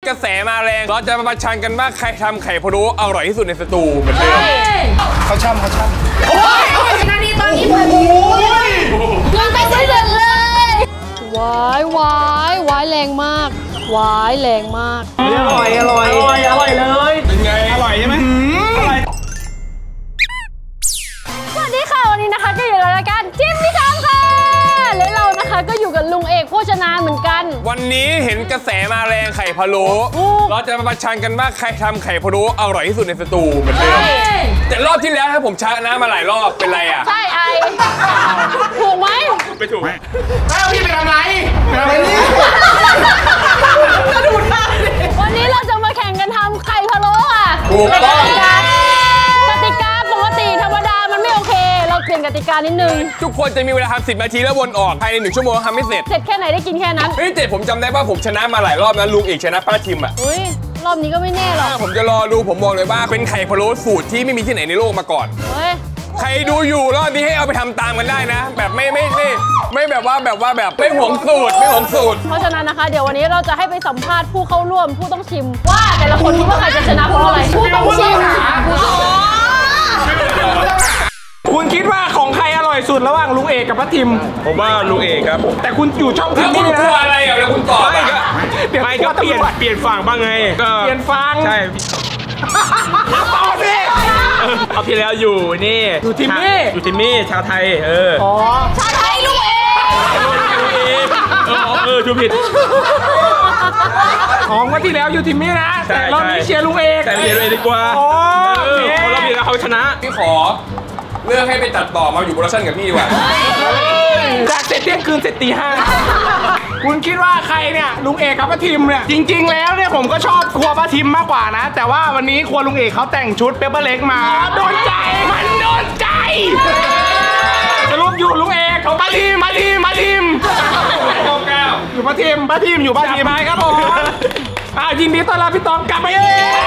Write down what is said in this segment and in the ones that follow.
กระแสมาแรงเราจะมาประชันกันว่าใครทำไข่พะโล้อร่อยที่สุดในสตูเหมือนเดิมเขาช่ำโอ้ยนาทีตอนนี้เลยยังไปสุดเลยวายแรงมากแรงมากอร่อยเลยเป็นไงอร่อยใช่ไหมสวัสดีค่ะวันนี้นะคะก็อยู่ในรายการจิ้มพี่ทำค่ะและเรานะคะก็อยู่กับลุงเอกโภชนาเหมือนกันวันนี้เห็นกระแสมาแรงไข่พะโล้เราจะมาประชันกันว่าใครทำไข่พะโล้อร่อยที่สุดในสตูเหมือนเดิมแต่รอบที่แล้วถ้าผมชนะมาหลายรอบเป็นไรอ่ะใช่ถูกไหมไม่ถูกแล้วพี่ไปทำไรนี่วันนี้เราจะมาแข่งกันทำไข่พะโล้ค่ะถูกต้องกติกาปกติธรรมดามันไม่โอเคเราเปลี่ยนกติกานิดนึงทุกคนจะมีเวลาทำ10 นาทีแล้ววนออกภายใน1 ชั่วโมงทำไม่เสร็จแค่ไหนได้กินแค่นั้นเฮ้ยแต่ผมจำได้ว่าผมชนะมาหลายรอบนะลุงเอกชนะป้าทิมอ่ะรอบนี้ก็ไม่แน่หรอกผมจะรอดูผมบอกเลยว่าเป็นไข่พะโล้สูตรที่ไม่มีที่ไหนในโลกมาก่อนใครดูอยู่รอบนี้ให้เอาไปทำตามกันได้นะแบบไม่แบบว่าไม่ห่วงสูตรเพราะฉะนั้นนะคะเดี๋ยววันนี้เราจะให้ไปสัมภาษณ์ผู้เข้าร่วมผู้ต้องชิมว่าแต่ละคนคิดว่าใครจะชนะเพราะอะไรผู้ต้องชิมคุณคิดว่าของใครอร่อยสุดระหว่างลุงเอกกับป้าทิมผมว่าลุงเอกครับแต่คุณอยู่ช่องทิมนี่นะอะไรอ่ะแล้วคุณตอบไม่ก็เปลี่ยนฝั่งบ้างไงเปลี่ยนฝั่งใช่ต่อสิเอาที่แล้วอยู่นี่อยู่ทิมมี่ชาวไทยชาวไทยลุงเอกดูผิดของวันที่แล้วอยู่ทิมมี่นะแต่รอบนี้เชียร์ลุงเอกแต่เชียร์ลุงเอกดีกว่าคนรอบนี้เขาชนะพี่ขอเลือกให้ไปตัดต่อมาอยู่โปรดักชั่นกับพี่ดีกว่าจากเสร็จเที่ยงคืนเสร็จตี 5คุณคิดว่าใครเนี่ยลุงเอกกับป้าทิมเนี่ยจริงๆแล้วเนี่ยผมก็ชอบครัวป้าทิมมากกว่านะแต่ว่าวันนี้ครัวลุงเอกเขาแต่งชุดเปเปอร์เล็กมาโดนใจมันโดนใจสรุปอยู่ลุงเอกป้าทิมอยู่ป้าทิมอยู่ป้าทิมไปครับผมยินดีต้อนรับพี่ตองกลับมา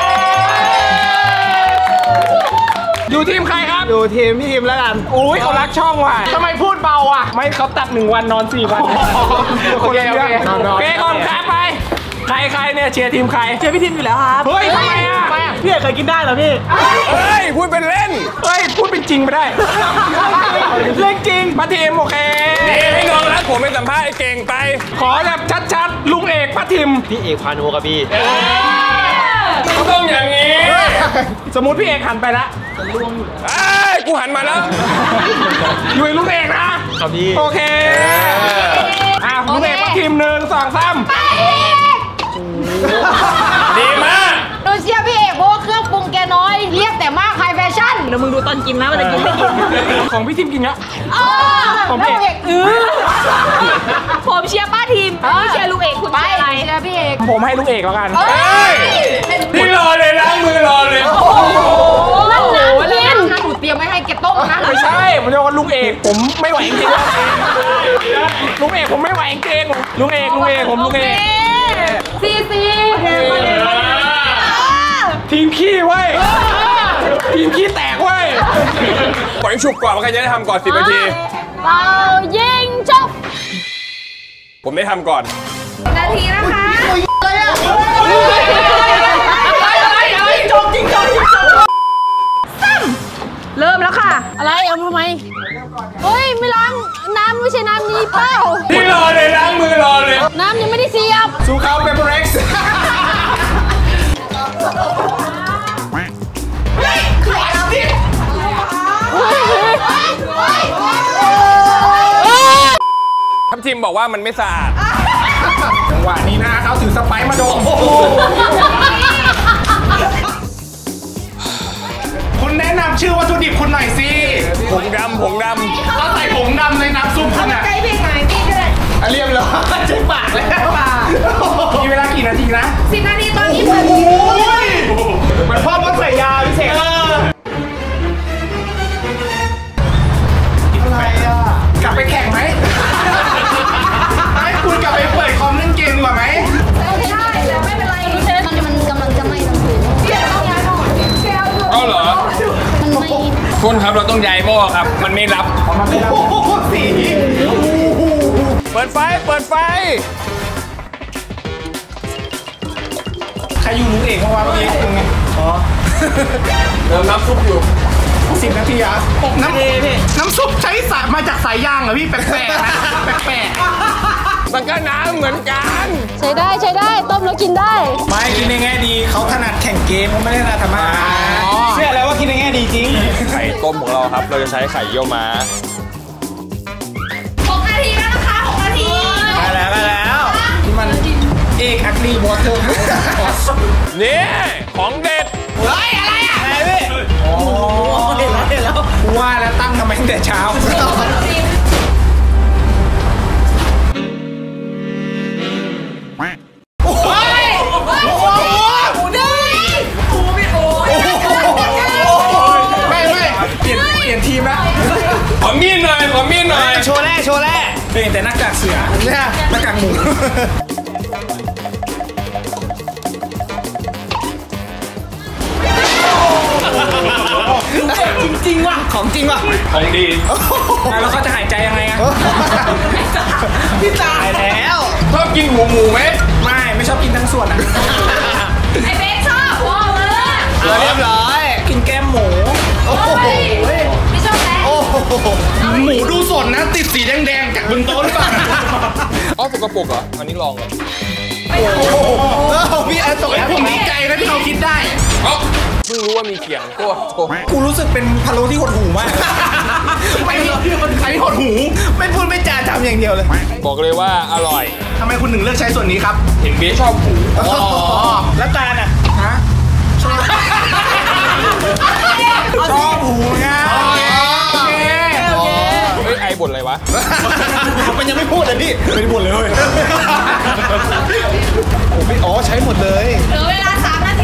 อยู่ทีมใครครับอยู่ทีมพี่ทีมแล้วกันอุ้ยเขารักช่องว่ะทำไมพูดเบาอ่ะไม่เขาตัด1 วันนอน4 วันโอเคก่อนครับไปใครเนี่ยเชียร์ทีมใครเชียร์พี่ทีมอยู่แล้วครับเฮ้ยทำไมอ่ะพี่เคยกินได้เหรอพี่เฮ้ยพูดเป็นเล่นพูดเป็นจริงไม่ได้เรื่องจริงป้าทีมโอเคให้น้องรักผมไปสัมภาษณ์ไอ้เก่งไปขอแบบชัดๆลุงเอกป้าทีมพี่เอกพานุกับพี่ต้องอย่างนี้สมมุติพี่เอกหันไปละกูหันมาแล้วอยู่ลุงเอกนะครับพี่โอเคลุงเอกป้าทีม1 2 3 ดีมากดูเชียร์พี่เอกเพราะว่าเครื่องปรุงแกน้อยเรียกแต่มากไฮแฟชั่นเดี๋ยวมึงดูตอนกินนะมันจะกินไม่กินของพี่ทีมกินละผมเอกผมเชียร์ป้าทีมพี่เชียร์ลุงเอกคุณเชียร์อะไรเชียร์พี่เอกผมให้ลุงเอกแล้วกันพี่รอเลยล้างมือรอเลยนั่นนะหนูเตรียมไว้ให้เก็บโต๊ะนะไม่ใช่ผมจะว่าลุงเอกผมไม่ไหวจริงลุงเอกผมไม่ไหวจริงลุงเอกผมลุงเอกซีทีมขี้ไว้ทีมขี้แตกไว้ปล่อยฉุกก่อนว่าใครจะได้ทำก่อน10 นาทีเรายิงจบผมได้ทำก่อนนาทีนะคะจบจริงเริ่มแล้วค่ะอะไรเอาทำไมเฮ้ยไม่ล้างน้ำไม่ใช่น้ำนี้เปล่าพี่รอเลยล้างมือรอเลยน้ำยังไม่ได้เสียบสู้เขาเปเปอร์เร็กซ์ทัพทีมบอกว่ามันไม่สะอาดจังหวะนี้นะเขาถือสไปซ์มาโดนคุณแนะนำชื่อวัตถุดิบคุณหน่อยสิผงดำเขาใส่ผงดำในน้ำซุปคุณอ่ะใกล้พี่ไหนพี่ก็ได้เรียบร้อยเจ็บปากแล้วมีเวลากี่นาทีนะ 10 นาทีตอนนี้เหมือนพ่อมดใส่ยาพิเศษอะไรอ่ะกลับไปแข่งไหมให้คุณกลับไปเปิดคอมเล่นเกมดีกว่าไหมได้แต่ไม่เป็นไรเชฟตอนนี้มันกำลังจะไหม้ทั้งคืนเอาเหรอคุณครับเราต้องย้ายหม้อครับมันไม่รับสีเปิดไฟอยู่ลุงเอกเมื่อวานเมื่อกี้ยังไงอ๋อเติมน้ำซุปอยู่ 10 นาทีอ่ะน้ำซุปใช้สายมาจากสายยางเหรอพี่แปลกๆนะแปลกมันก็น้ำเหมือนกันใช้ได้ต้มแล้วกินได้ไม่กินในแง่ดีเขาถนัดแข่งเกมเขาไม่ได้ถนัดทำอาหารเชื่อแล้วว่ากินในแง่ดีจริงไข่ต้มของเราครับเราจะใช้ไข่เยี่ยวม้า 6 นาทีแล้วนะคะ6 นาทีไปแล้วนี่มันเอกอักลีวอเตอร์นี่ของเด็ดเฮ้ยอะไรอ่ะอะไรพี่โอ้เห็นแล้วว่าแล้วตั้งทำไมตั้งแต่เช้าเปลี่ยนทีมแล้วขอมีดหน่อยโชว์แรกเปลี่ยนแต่หน้ากากเสือเนี่ยหน้ากากหมูจริงว่ะของจริงว่ะของดีแล้วเขาจะหายใจยังไงอะพี่ตายแล้วชอบกินหัวหมูไหมไม่ชอบกินทั้งส่วนอะไอเบสชอบพอเลยเรียบร้อยกินแก้มหมูโอ้โหไม่ชอบแล้วหมูดูสดนะติดสีแดงๆจากบนโต๊ะหรือเปล่าอ๋อสกปรกเหรออันนี้ลองก่อนพี่แอนตกผมดีใจนะที่เขาคิดได้อ๋อเพิ่งรู้ว่ามีเขียงโทษกูรู้สึกเป็นพะโล้ที่หดหูมากไม่ใครหดหูไม่พูดไม่จาทำอย่างเดียวเลยบอกเลยว่าอร่อยทำไมคุณถึงเลือกใช้ส่วนนี้ครับเห็นเบสชอบหมูแล้วตาลอ่ะฮะชอบหูไงโอเคเฮ้ยไอบ่นอะไรวะมันยังไม่พูดเลยพี่ไม่ได้พูดเลยอ๋อใช้หมดเลยเหลือเวลา3 นาที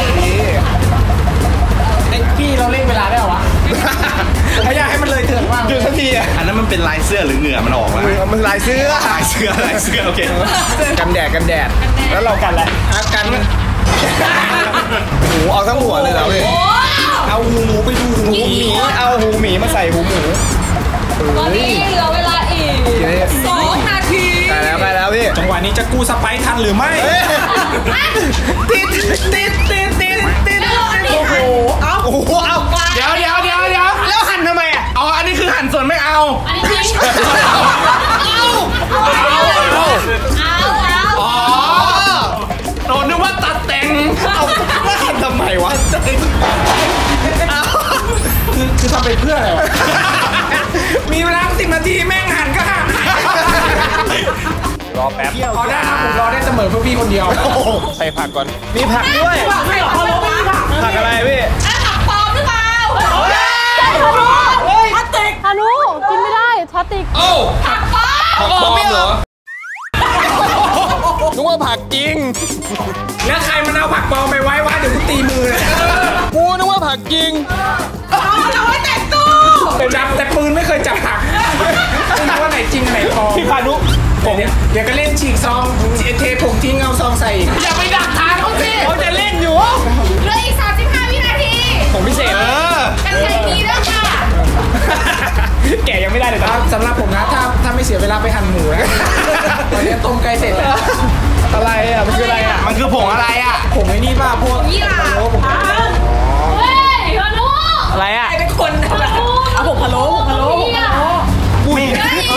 พี่เราเล่นเวลาได้หรอวะถ้าอยากให้มันเลยเถื่อนว่างหยุดสักทีอ่ะอันนั้นมันเป็นลายเสื้อหรือเหงื่อมันออกแล้วมันลายเสื้อลายเสื้อโอเคกันแดดแล้วเรากันอะไรกันหูเอาทั้งหัวเลยเหรอพี่เอาหูหมูไปดูหูหมีเอาหูหมีมาใส่หูหมูตอนนี้เหลือเวลาอีก2 นาทีไปแล้วพี่จังหวะนี้จะกู้สไปร์ทันหรือไม่ติดโอ้โหเอาเดี๋ยวแล้วหั่นทำไมอ่ะอ๋ออันนี้คือหั่นส่วนไม่เอาอันนี้ทิ้งอ๋อโดนนึกว่าตัดแต่งเอาว่าหั่นทำไมวะคือทำไปเพื่ออะไรวะมีเวลา10 นาทีแม่งหั่นก็หั่นรอแป๊บพอได้ครับผมรอได้เสมอเพื่อพี่คนเดียวใส่ผักก่อนมีผักด้วยผักอะไรพี่ผักปลอมหรือเปล่าพลาสติกฮานุกินไม่ได้พลาสติกเอ้าผักปลอมผักปลอมเหรอนึกว่าผักจริงแล้วใครมันเอาผักปลอมไปไว้วะเดี๋ยวกูตีมือเลยกูนึกว่าผักจริงเอาไว้แต่งตู้จับแต่ปืนไม่เคยจับผักไม่รู้ว่าไหนจริงไหนปลอมพี่พานุผมเดี๋ยวก็เล่นฉีกซองเทผงทิ้งเอาซองใส่อย่าไปดักทางเขาสิเขาจะเล่นอยู่เหลืออีก35 วินาทีผมพิเศษกันใจดีแล้วค่ะแกยังไม่ได้เลยครับสำหรับผมนะถ้าไม่เสียเวลาไปหั่นหมูนะตอนนี้ต้มไก่เสร็จแล้วอะไรอ่ะมันคืออะไรอ่ะมันคือผงอะไรอ่ะผงไอ้นี่ป่ะพวกยี่หร่าเฮ้ยฮานุอะไรอ่ะเป็นคนเอาผงพะโล้อุ้ยอะไร10 9 8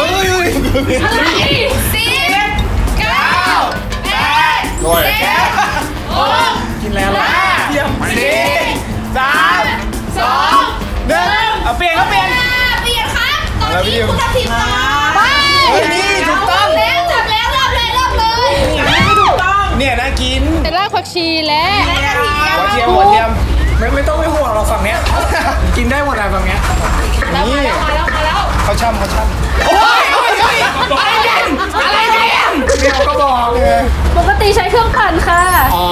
โอ้ยกินแล้วล่ะ4 3 2 1เอาเปลี่ยนเปลี่ยนครับตอนนี้คุณตัดสินต่อไปนี่ถูกต้องแล้วจับแล้วเริ่มเลยถูกต้องเนี่ยน่ากินแต่รากผักชีและหัวเทียมไม่ต้องไม่ห่วงเราฝั่งเนี้ยกินได้หมดอะฝั่งเนี้ยแล้วมาแล้วเขาช่ำโอ้ยอะไรกันเดี๋ยวก็บอกเลยปกติใช้เครื่องปั่นค่ะอ๋อ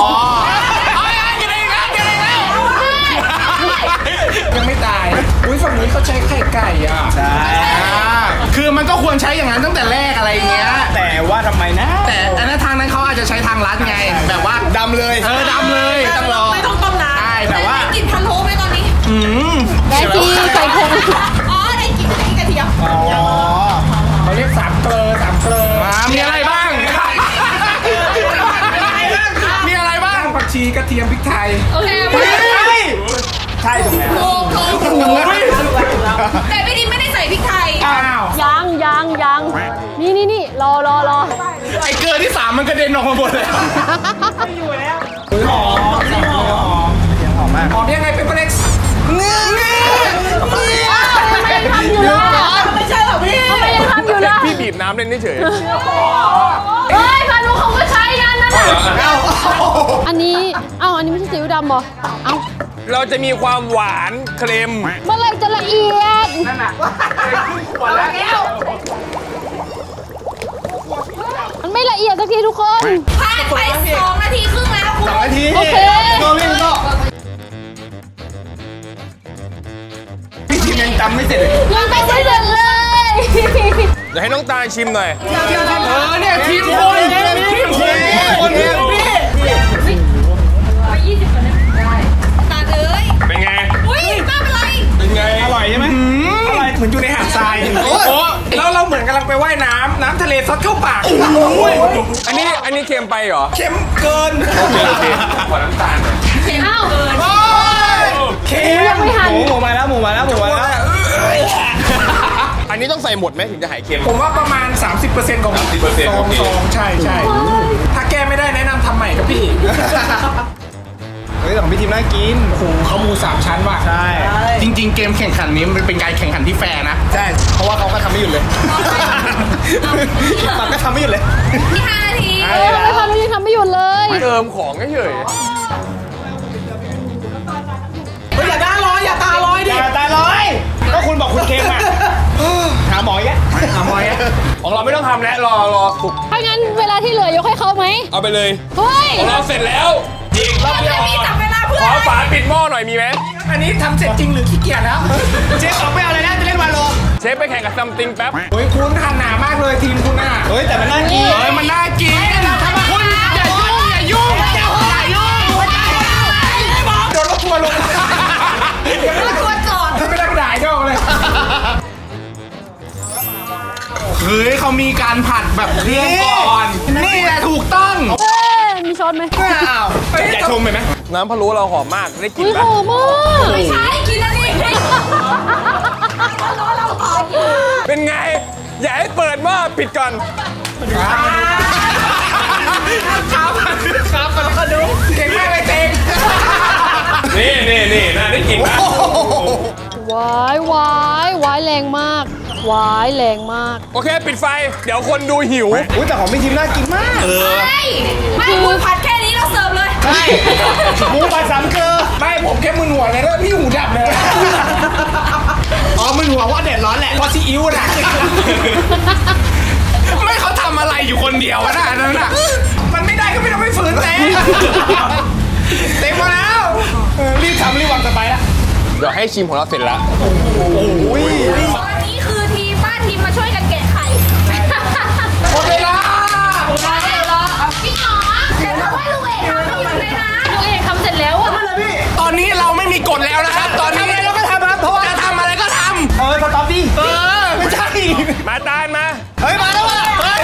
ยังไม่ตายอุ้ยฝั่งนี้เขาใช้ไข่ไก่อ่ะใช่คือมันก็ควรใช้อย่างนั้นตั้งแต่แรกอะไรเงี้ยแต่ว่าทำไมนะแต่อันนั้นทางนั้นเขาอาจจะใช้ทางลัดไงแบบว่าดำเลยดำเลยต้องรอไม่ต้องต้มน้ำใช่แบบว่าได้กลิ่นพะโล้ไหมตอนนี้ได้ที่ใส่ผงอ๋อได้กลิ่นกระเทียมอ๋อเขาเรียก3 เกลอมีอะไรบ้างมีอะไรบ้างชีกระเทียมพริกไทยโอเคใช่ตรงไหนโกแต่พี่ดิมไม่ได้ใส่พริกไทยอ้าวยังนี่รอไอ้เกลือที่3มันกระเด็นออกมาหมดเลยหอมมากหอมยังไงเป็นเล็กเนื้อทำอยู่เลยไม่ใช่หรอพี่ทำไมยังทำอยู่เลยพี่บีบน้ำเล่นเฉยเฮ้ยพานุเขาก็ใช้กันนั่นแหละอันนี้ไม่ใช่ซีอิ๊วดำเหรอเอ้าเราจะมีความหวานเค็มเมื่อไรจะละเอียดนั่นน่ะขวดแล้วมันไม่ละเอียดสักทีทุกคนผ่านไป2 นาทีครึ่งแล้วคุณ 2 นาทีโอเคพี่ทีมยังจำไม่เสร็จเลยยังไปไม่เสร็จเลยเดี๋ยวให้น้องตาลชิมหน่อยเนี่ยทีมคนพี่ตาเอ้ยเป็นไงอุ้ยไม่เป็นไรเป็นไงอร่อยใช่ไหมอร่อยเหมือนอยู่ในหาดทรายโอ้แล้วเราเหมือนกำลังไปว่ายน้ำทะเลซัดเข้าปากอันนี้เค็มไปเหรอเค็มเกินโอเคขอน้ำตาลหน่อยอ้าวเค็มไม่ทันหมูมาแล้วอันนี้ต้องใส่หมดไหมถึงจะหายเค็มผมว่าประมาณ 30%ของ 30% ซองใช่ถ้าแก้ไม่ได้แนะนำทำใหม่ครับพี่เฮ้ยของพี่ทีมน่ากินโอ้โหเขาหมู3 ชั้นว่ะใช่จริงๆเกมแข่งขันนี้มันเป็นการแข่งขันที่แฟร์นะใช่เพราะว่าเขาก็ทำไม่หยุดเลยมันก็ทำไม่หยุดเลยที่5 นาทีไม่ทันยังทำไม่หยุดเลยเติมของเฉยเฮ้ยอย่าตาลอยดิอย่าตาลอยก็คุณบอกคุณเค็มอ่ะหาหมอแยะๆของเราไม่ต้องทำแล้วรอสุกถ้างั้นเวลาที่เหลือยกให้เขาไหมเอาไปเลยเฮ้ยของเราเสร็จแล้วอีกรอบเดียวจับเวลาเพื่อขอฝาปิดหม้อหน่อยมีไหมอันนี้ทำเสร็จจริงหรือขี้เกียจแล้วเชฟออกไปเอาอะไรนะจะเล่นวาโลเชฟไปแข่งกับซัมติงแป๊บเฮ้ยคุณหั่นหนามากเลยทีมคุณน่ะเฮ้ยแต่มันน่ากินมันน่ากินทำไมคุณอย่ายุ่งโดนรถทัวร์ลงตัวจอดไม่ได้กระดาษก็เลยเฮ้ยเขามีการผัดแบบเรียงก่อนนี่แหละถูกต้องมีช้อนไหมอ้าวอย่าชมไปไหมน้ำพะโล้เราหอมมากได้กลิ่นอุ้ยไหมหอมมากไม่ใช่กินแล้วนี่เราหอมเป็นไง อย่าให้เปิดหม้อปิดก่อนครับแล้วก็ดูเก่งมากเลยเก่งนี่นะได้กลิ่นไหมวายแรงมากแรงมากโอเคปิดไฟ เดี๋ยวคนดูหิวอุ้ยแต่ของพี่ทีมน่ากินมากไม่คุณผัดแค่นี้เราเสิร์ฟเลยใช่หมูผัด3 เกลือไม่ผมแค่มึนหัวเลยแล้วพี่หูดับเลยอ๋อมึนหัวเพราะแดดร้อนแหละเพราะซีอิ๊วนะไม่เขาทำอะไรอยู่คนเดียวนะนั่นน่ะมันไม่ได้ก็ไม่ต้องไปฝืนเต็มมาแล้วรีบทำรีบวางสบายแล้วเดี๋ยวให้ชิมของเราเสร็จแล้วโอ้ยตอนนี้คือทีมป้าทีมมาช่วยกันแกะไข่หมดเวลาพี่หมอเดี๋ยวเราให้ลุงเอกทำให้อยู่เลยนะลุงเอกทำเสร็จแล้วอะตอนนี้เราไม่มีกฎแล้วนะครับตอนนี้เราก็ทำครับเพราะว่าจะทำอะไรก็ทำสต๊อปดิไม่ใช่มาตาลมาเฮ้ยมาแล้วว่ะเฮ้ย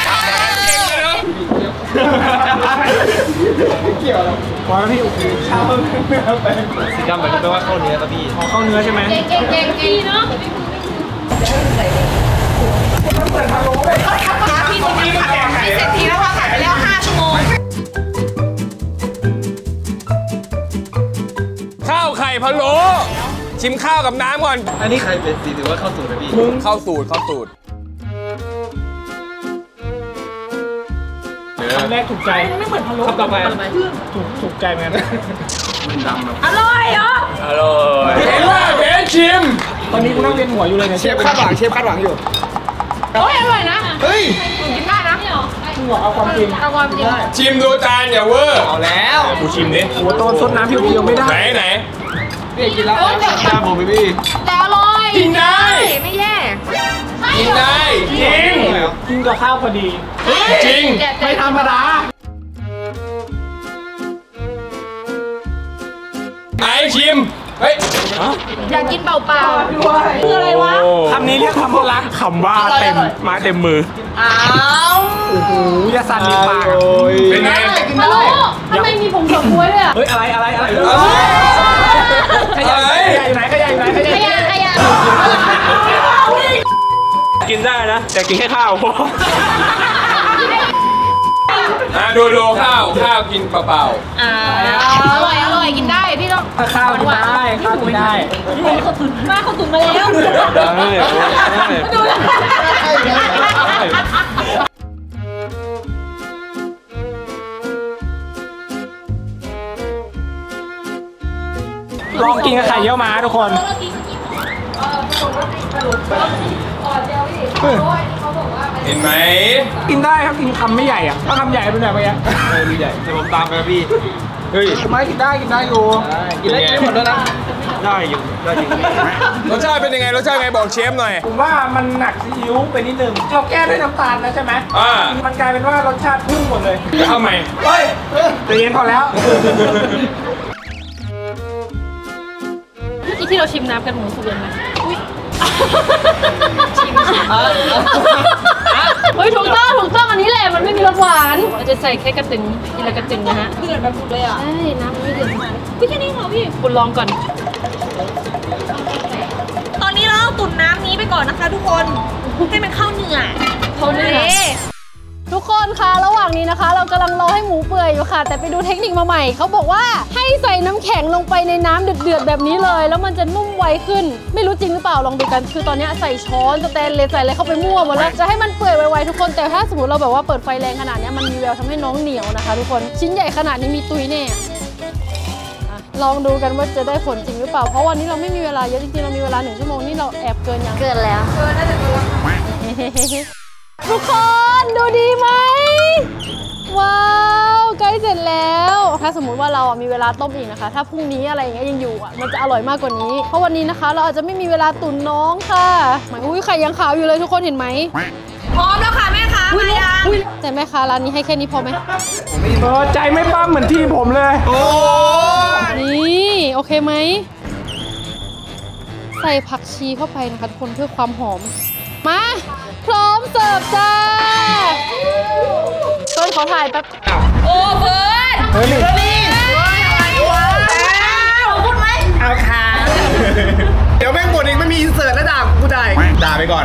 เกี่ยวแล้วพอแล้วพี่โอเคข้าวสีดำแบบแปลว่าข้าวเนื้อครับพี่ข้าวเนื้อใช่ไหมเก่งเนาะพี่ตรงนี้เสร็จทีแล้วค่ะผ่านไปแล้ว5 ชั่วโมงข้าวไข่พะโล้ชิมข้าวกับน้ำก่อนอันนี้ใครเป็นสีถือว่าเข้าสูตรนะพี่เข้าสูตรคำแรกถูกใจไม่เหมือนพะโล้คำต่อไปถูกใจเหมือนกันอร่อยเหรออร่อยเห็นว่าเบนชิมตอนนี้กูนั่งเวียนหัวอยู่เลยเนี่ยเชฟคาดหวังอยู่โอ้ยอร่อยนะเฮ้ยกินได้นะกูเอาความจริงเอาความจริงชิมดูจานอย่าเวอร์เอาแล้วกูชิมดิหัวโตนซดน้ำเพียวๆไม่ได้ไหนกินแล้วตามผมพี่แต่อร่อยกินได้ไม่แย่กินได้จริงกินกับข้าวพอดีจริงไม่ธรรมดาไอชิมเฮ้ยอยากกินเปล่าๆคืออะไรวะคำนี้เรียกคำว่ารักคำว่าเต็มมาเต็มมืออ้าวโอ้โหยาสั่นในปากเป็นไงฮัลโหลทำไมมีผงเฉาก๊วยากกินแค่ข้าวดูข้าวกินเปล่าอร่อยกินได้พี่ต้องข้าวกินได้ข้าวกินได้มาเขาตุ๋นมาแล้วดูแลลองกินกับไข่เยี่ยวม้าทุกคนเห็นไหมกินได้ครับกินคำไม่ใหญ่อ่ะถ้าคำใหญ่เป็นแบบนี้ดูใหญ่แต่ผมตามไปพี่เฮ้ยไม่กินได้อยู่กินได้หมดแล้วนะได้อยู่ได้จริงรสชาติเป็นยังไงบอกเชฟหน่อยผมว่ามันหนักซีอิ๊วไปนิดนึงเราแก้ด้วยน้ำตาลนะใช่ไหมมันกลายเป็นว่ารสชาติพุ่งหมดเลยแล้วทำไมเฮ้ยใจเย็นพอแล้วเมื่อกี้ที่เราชิมน้ำกันหมูสุกยังไงเฮ้ยถูกต้องอันนี้แหละมันไม่มีรสหวานเราจะใส่แค่กระตึงทีละกระตึงนะฮะเดือดแบบสุดเลยอ่ะใช่น้ำมันไม่เดือดมากพี่แค่นี้เหรอพี่คุณลองก่อนตอนนี้เราตุ๋นน้ำนี้ไปก่อนนะคะทุกคนให้มันเข้าเนื้อทุกคนคะระหว่างนี้นะคะ เรากำลังรอให้หมูเปื่อยอยู่ค่ะแต่ไปดูเทคนิคมาใหม่เขาบอกว่าให้ใส่น้ำแข็งลงไปในน้ำเดือดๆแบบนี้เลยแล้วมันจะนุ่มไวขึ้นไม่รู้จริงหรือเปล่าลองดูกันคือตอนนี้ใส่ช้อนสแตนเลสใส่อะไรเข้าไปมั่วหมดแล้วจะให้มันเปื่อยไวๆทุกคนแต่ถ้าสมมติเราแบบว่าเปิดไฟแรงขนาดนี้มันมีแววทำให้น้องเหนียวนะคะทุกคนชิ้นใหญ่ขนาดนี้มีตุยแน่ลองดูกันว่าจะได้ผลจริงหรือเปล่าเพราะวันนี้เราไม่มีเวลาเยอะจริงๆเรามีเวลา1 ชั่วโมงนี่เราแอบเกินยังเกินแล้วทุกคนดูดีไหมว้าวใกล้เสร็จแล้วถ้าสมมุติว่าเรามีเวลาต้มอีกนะคะถ้าพรุ่งนี้อะไรอย่างเงี้ยยังอยู่มันจะอร่อยมากกว่านี้เพราะวันนี้นะคะเราอาจจะไม่มีเวลาตุ๋นน้องค่ะอุ้ยไข่ยังขาวอยู่เลยทุกคนเห็นไหมพร้อมแล้วค่ะแม่ค้ามายังแต่แม่ค้าร้านนี้ให้แค่นี้พอไหมใจไม่ปั้มเหมือนทีมผมเลยโอ้นี่โอเคไหมใส่ผักชีเข้าไปนะคะทุกคนเพื่อความหอมมาพร้อมเสิร์ฟจ้าต้นขอถ่ายแป๊บโอ้เฟิร์นเฮ้ยพูดไหมเอาขาเดี๋ยวแม่งบ่นเองไม่มีอินเสิร์ตแล้วด่ากูได้ด่าไปก่อน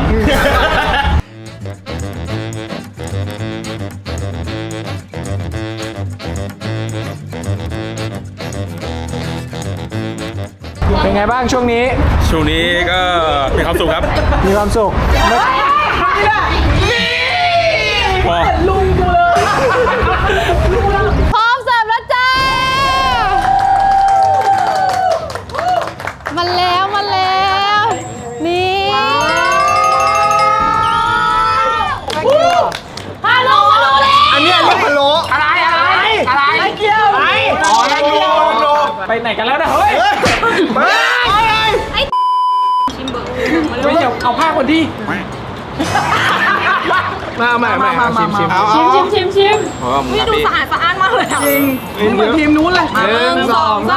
เป็นไงบ้างช่วงนี้ช่วงนี้ก็มีความสุขครับมีความสุขพอพร้อมเสิร์ฟแล้วจ้ามันแล้วนี่ฮัลโหลเลยอันนี้เรียกพะโล้อะไรเกี่ยวอ๋อนั่งดูไปไหนกันแล้วนะเฮ้ยไม่เดี๋ยวเอาผ้าคนที่มาชิมวิดูสะอาดสะอ้านมากเลยอ่ะจริงนี่เหมือนทีมนู้นเลย1 2 3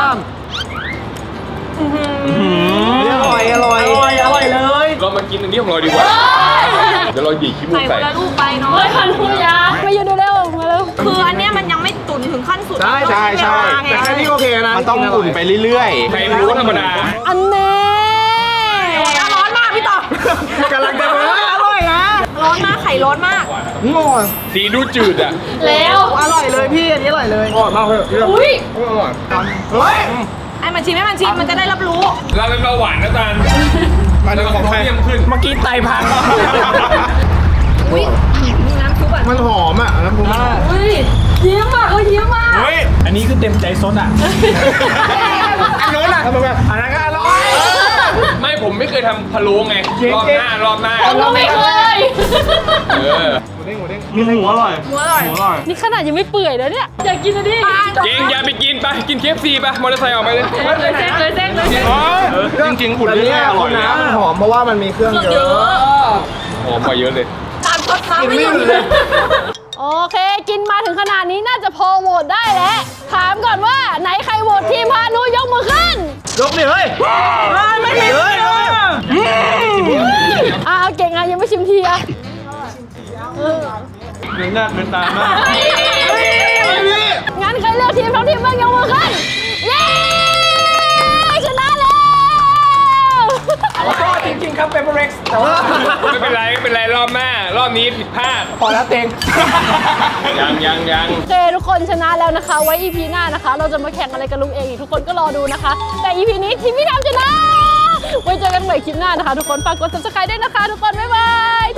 อร่อยเลยเรามากินอันนี้ของเราดีกว่าเดี๋ยวเราหยิบขี้มูกใส่ใส่คนละลูกไปเนาะพันธุยามาอยู่ดูเร็วมาเร็วคืออันเนี้ยมันยังไม่ตุ๋นถึงขั้นสุดใช่แต่แค่นี้โอเคนะมันต้องอุ่นไปเรื่อยๆใครรู้ว่าธรรมดาอันแน่ร้อนมากพี่ต่อกำลังจะบอกว่าอร่อยนะร้อนมากไข่ร้อนมากงอสีดูจืดอ่ะแล้วอร่อยเลยพี่อันนี้อร่อยเลยอร่อยมากเลยอุ้ยอร่อยเฮ้ยให้มันชิมมันจะได้รับรู้เราเป็นเบาหวานนะตาลมันของใครขึ้นเมื่อกี้ไตพังอุ้ยน้ำซุปอ่ะมันหอมอ่ะน้ำพุอุ้ยยิ้มอ่ะยิ้มอ่ะเฮ้ยอันนี้คือเต็มใจซดอ่ะอันโน้นอ่ะอันนั้นก็อร่อยไม่ผมไม่เคยทำพะโล้ไง รอบหน้าเราไม่เคยหมูเด้งมีหมูอร่อยนี่ขนาดยังไม่เปื่อยแล้วเนี่ยอยากกินนะดิเก่งอย่าไปกินไปกินเคฟซีไปมอเตอร์ไซค์ออกไปเลยเลยเซ็งจริงๆอุ่นเรื่อยๆอร่อยนะมันหอมเพราะว่ามันมีเครื่องเยอะหอมกว่าเยอะเลยการทดสอบไม่หยุดเลยโอเคกินมาถึงขนาดนี้น่าจะพอโหวตได้แล้วถามก่อนว่าไหนใครโหวตทีมพานุยกมือขึ้นยกดิเฮ้ยไม่เห็นเลยเก่งอ่ะยังไม่ชิมทีอ่ะเนื้อหน้าเนื้อตามากงั้นใครเลือกทีมทั้งทีมบ้างยกมือขึ้นเย้ชนะแล้วก็จริงๆครับเปเปอร์เร็กซ์แต่ว่าไม่เป็นไรรอบหน้ารอบนี้ผิดพลาดพอแล้วเต็งยังโอเคทุกคนชนะแล้วนะคะไว้ EP หน้านะคะ เราจะมาแข่งอะไรกับลุงเองอีกทุกคนก็รอดูนะคะ แต่ EP นี้ทีมพี่ดำชนะไว้เจอกันใหม่คลิปหน้านะคะ ทุกคนฝากกด subscribe ด้วยนะคะ ทุกคนบ๊ายบาย